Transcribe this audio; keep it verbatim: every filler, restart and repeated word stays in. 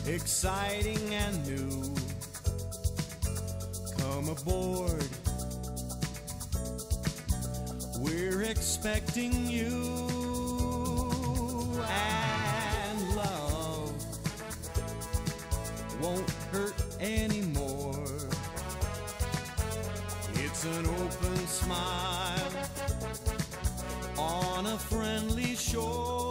exciting and new. Come aboard, we're expecting you. And love won't hurt anymore. It's an open smile on a friendly shore.